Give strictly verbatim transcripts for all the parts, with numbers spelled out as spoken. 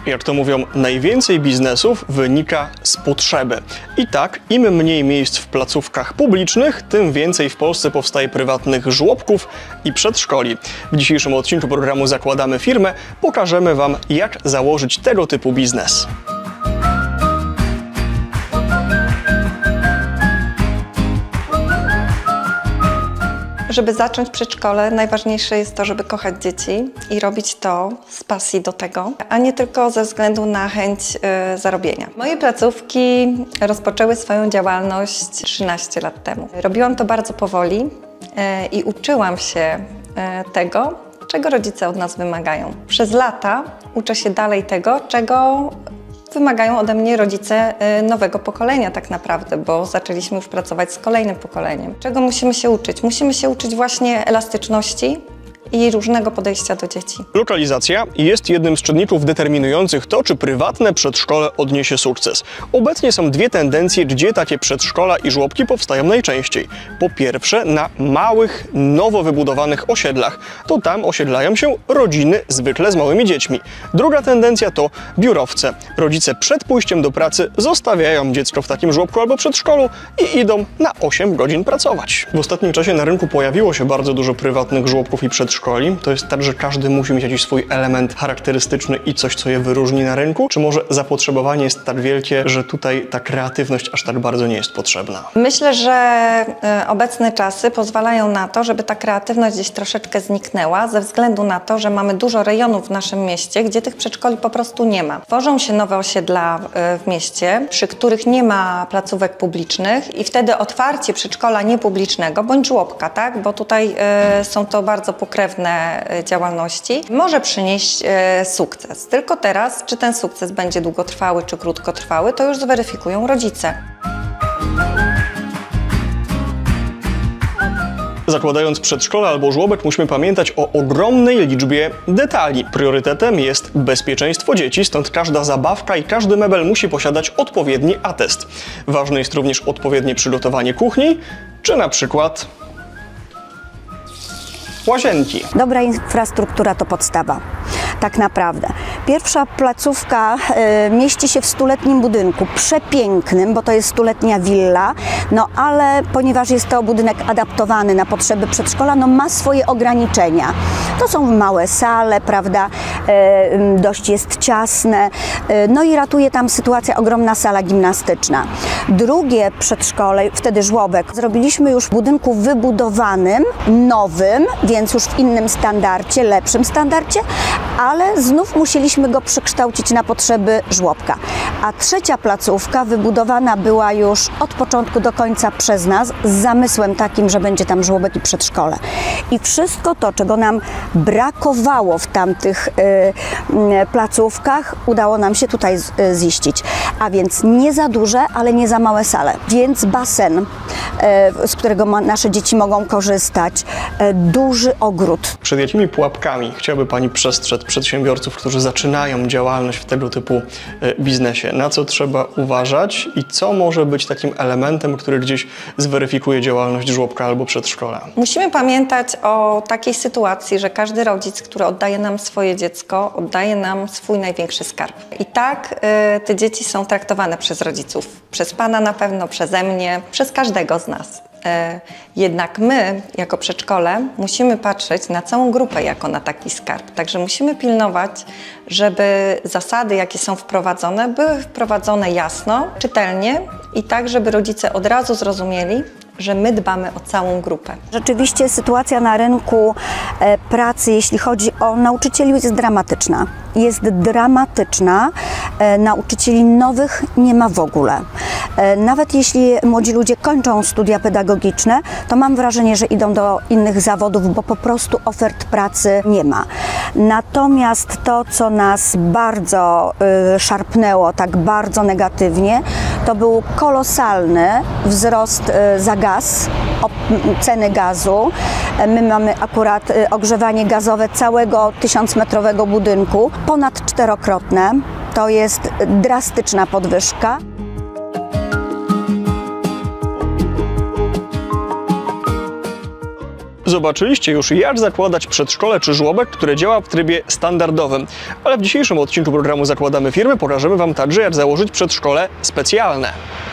Jak to mówią, najwięcej biznesów wynika z potrzeby. I tak, im mniej miejsc w placówkach publicznych, tym więcej w Polsce powstaje prywatnych żłobków i przedszkoli. W dzisiejszym odcinku programu Zakładamy Firmę pokażemy Wam, jak założyć tego typu biznes. Żeby zacząć przedszkole, najważniejsze jest to, żeby kochać dzieci i robić to z pasji do tego, a nie tylko ze względu na chęć y, zarobienia. Moje placówki rozpoczęły swoją działalność trzynaście lat temu. Robiłam to bardzo powoli y, i uczyłam się y, tego, czego rodzice od nas wymagają. Przez lata uczę się dalej tego, czego wymagają ode mnie rodzice nowego pokolenia tak naprawdę, bo zaczęliśmy już pracować z kolejnym pokoleniem. Czego musimy się uczyć? Musimy się uczyć właśnie elastyczności i różnego podejścia do dzieci. Lokalizacja jest jednym z czynników determinujących to, czy prywatne przedszkole odniesie sukces. Obecnie są dwie tendencje, gdzie takie przedszkola i żłobki powstają najczęściej. Po pierwsze, na małych, nowo wybudowanych osiedlach. To tam osiedlają się rodziny, zwykle z małymi dziećmi. Druga tendencja to biurowce. Rodzice przed pójściem do pracy zostawiają dziecko w takim żłobku albo przedszkolu i idą na osiem godzin pracować. W ostatnim czasie na rynku pojawiło się bardzo dużo prywatnych żłobków i przedszkoli. To jest tak, że każdy musi mieć jakiś swój element charakterystyczny i coś, co je wyróżni na rynku? Czy może zapotrzebowanie jest tak wielkie, że tutaj ta kreatywność aż tak bardzo nie jest potrzebna? Myślę, że obecne czasy pozwalają na to, żeby ta kreatywność gdzieś troszeczkę zniknęła, ze względu na to, że mamy dużo rejonów w naszym mieście, gdzie tych przedszkoli po prostu nie ma. Tworzą się nowe osiedla w mieście, przy których nie ma placówek publicznych i wtedy otwarcie przedszkola niepublicznego bądź żłobka, tak? Bo tutaj y, są to bardzo pokrewne działalności, może przynieść e, sukces. Tylko teraz, czy ten sukces będzie długotrwały, czy krótkotrwały, to już zweryfikują rodzice. Zakładając przedszkole albo żłobek, musimy pamiętać o ogromnej liczbie detali. Priorytetem jest bezpieczeństwo dzieci, stąd każda zabawka i każdy mebel musi posiadać odpowiedni atest. Ważne jest również odpowiednie przygotowanie kuchni, czy na przykład łazienki. Dobra infrastruktura to podstawa, tak naprawdę. Pierwsza placówka y, mieści się w stuletnim budynku, przepięknym, bo to jest stuletnia willa, no ale ponieważ jest to budynek adaptowany na potrzeby przedszkola, no ma swoje ograniczenia. To są małe sale, prawda, y, dość jest ciasne, y, no i ratuje tam sytuacja ogromna sala gimnastyczna. Drugie przedszkole, wtedy żłobek, zrobiliśmy już w budynku wybudowanym, nowym, więc już w innym standardzie, lepszym standardzie, ale znów musieliśmy go przekształcić na potrzeby żłobka. A trzecia placówka wybudowana była już od początku do końca przez nas z zamysłem takim, że będzie tam żłobek i przedszkole. I wszystko to, czego nam brakowało w tamtych y, y, placówkach, udało nam się tutaj z, y, ziścić. A więc nie za duże, ale nie za małe sale. Więc basen, y, z którego ma, nasze dzieci mogą korzystać, y, duży ogród. Przed jakimi pułapkami chciałaby Pani przestrzec przedsiębiorców, którzy zaczynają działalność w tego typu biznesie? Na co trzeba uważać i co może być takim elementem, który gdzieś zweryfikuje działalność żłobka albo przedszkola? Musimy pamiętać o takiej sytuacji, że każdy rodzic, który oddaje nam swoje dziecko, oddaje nam swój największy skarb. I tak y, te dzieci są traktowane przez rodziców. Przez Pana na pewno, przeze mnie, przez każdego z nas. Jednak my, jako przedszkole, musimy patrzeć na całą grupę jako na taki skarb. Także musimy pilnować, żeby zasady, jakie są wprowadzone, były wprowadzone jasno, czytelnie i tak, żeby rodzice od razu zrozumieli, że my dbamy o całą grupę. Rzeczywiście sytuacja na rynku e, pracy, jeśli chodzi o nauczycieli, jest dramatyczna. Jest dramatyczna. E, nauczycieli nowych nie ma w ogóle. E, nawet jeśli młodzi ludzie kończą studia pedagogiczne, to mam wrażenie, że idą do innych zawodów, bo po prostu ofert pracy nie ma. Natomiast to, co nas bardzo y, szarpnęło, tak bardzo negatywnie, to był kolosalny wzrost y, za gaz, op, ceny gazu. My mamy akurat y, ogrzewanie gazowe całego tysiącmetrowego budynku, ponad czterokrotne. To jest drastyczna podwyżka. Zobaczyliście już, jak zakładać przedszkole czy żłobek, które działa w trybie standardowym. Ale w dzisiejszym odcinku programu Zakładamy Firmy pokażemy Wam także, jak założyć przedszkole specjalne.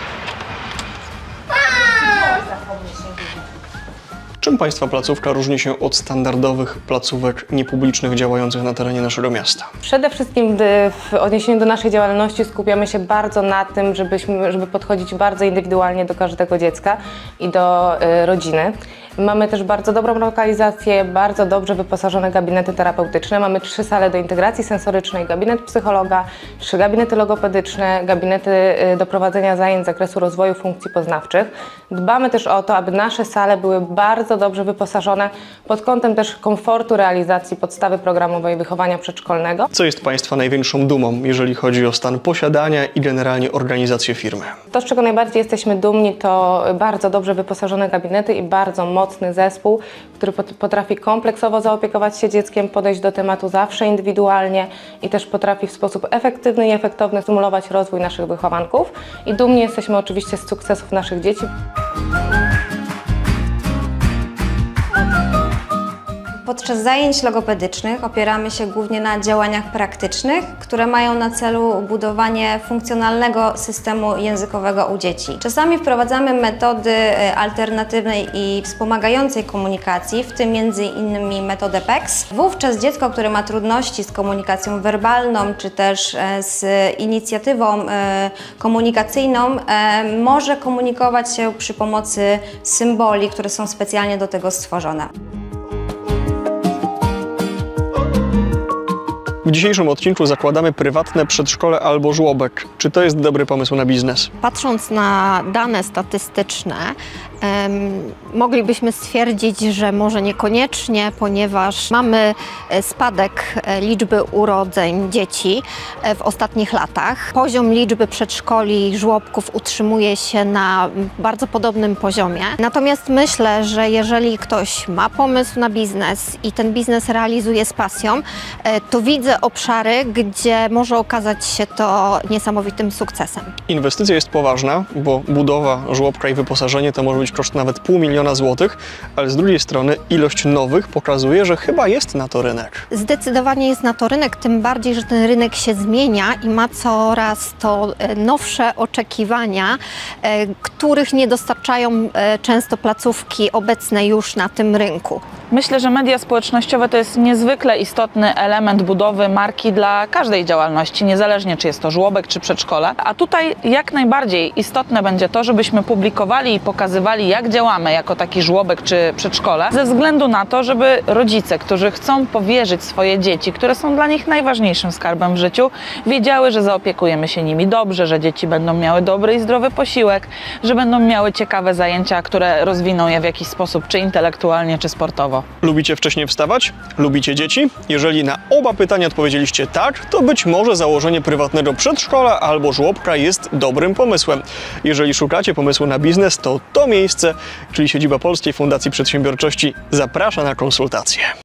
Czym Państwa placówka różni się od standardowych placówek niepublicznych działających na terenie naszego miasta? Przede wszystkim w odniesieniu do naszej działalności skupiamy się bardzo na tym, żebyśmy, żeby podchodzić bardzo indywidualnie do każdego dziecka i do y, rodziny. Mamy też bardzo dobrą lokalizację, bardzo dobrze wyposażone gabinety terapeutyczne. Mamy trzy sale do integracji sensorycznej, gabinet psychologa, trzy gabinety logopedyczne, gabinety do prowadzenia zajęć z zakresu rozwoju funkcji poznawczych. Dbamy też o to, aby nasze sale były bardzo dobrze wyposażone pod kątem też komfortu realizacji podstawy programowej wychowania przedszkolnego. Co jest Państwa największą dumą, jeżeli chodzi o stan posiadania i generalnie organizację firmy? To, z czego najbardziej jesteśmy dumni, to bardzo dobrze wyposażone gabinety i bardzo mocne mocny zespół, który potrafi kompleksowo zaopiekować się dzieckiem, podejść do tematu zawsze indywidualnie i też potrafi w sposób efektywny i efektowny stymulować rozwój naszych wychowanków. I dumni jesteśmy oczywiście z sukcesów naszych dzieci. Podczas zajęć logopedycznych opieramy się głównie na działaniach praktycznych, które mają na celu budowanie funkcjonalnego systemu językowego u dzieci. Czasami wprowadzamy metody alternatywnej i wspomagającej komunikacji, w tym między innymi metodę P E X. Wówczas dziecko, które ma trudności z komunikacją werbalną, czy też z inicjatywą komunikacyjną, może komunikować się przy pomocy symboli, które są specjalnie do tego stworzone. W dzisiejszym odcinku zakładamy prywatne przedszkole albo żłobek. Czy to jest dobry pomysł na biznes? Patrząc na dane statystyczne, um, moglibyśmy stwierdzić, że może niekoniecznie, ponieważ mamy spadek liczby urodzeń dzieci w ostatnich latach. Poziom liczby przedszkoli i żłobków utrzymuje się na bardzo podobnym poziomie. Natomiast myślę, że jeżeli ktoś ma pomysł na biznes i ten biznes realizuje z pasją, to widzę obszary, gdzie może okazać się to niesamowitym sukcesem. Inwestycja jest poważna, bo budowa żłobka i wyposażenie to może być koszt nawet pół miliona złotych, ale z drugiej strony ilość nowych pokazuje, że chyba jest na to rynek. Zdecydowanie jest na to rynek, tym bardziej, że ten rynek się zmienia i ma coraz to nowsze oczekiwania, których nie dostarczają często placówki obecne już na tym rynku. Myślę, że media społecznościowe to jest niezwykle istotny element budowy marki dla każdej działalności, niezależnie czy jest to żłobek czy przedszkole. A tutaj jak najbardziej istotne będzie to, żebyśmy publikowali i pokazywali, jak działamy jako taki żłobek czy przedszkole, ze względu na to, żeby rodzice, którzy chcą powierzyć swoje dzieci, które są dla nich najważniejszym skarbem w życiu, wiedziały, że zaopiekujemy się nimi dobrze, że dzieci będą miały dobry i zdrowy posiłek, że będą miały ciekawe zajęcia, które rozwiną je w jakiś sposób, czy intelektualnie, czy sportowo. Lubicie wcześniej wstawać? Lubicie dzieci? Jeżeli na oba pytania odpowiedzieliście tak, to być może założenie prywatnego przedszkola albo żłobka jest dobrym pomysłem. Jeżeli szukacie pomysłu na biznes, to to miejsce, czyli siedziba Polskiej Fundacji Przedsiębiorczości, zaprasza na konsultacje.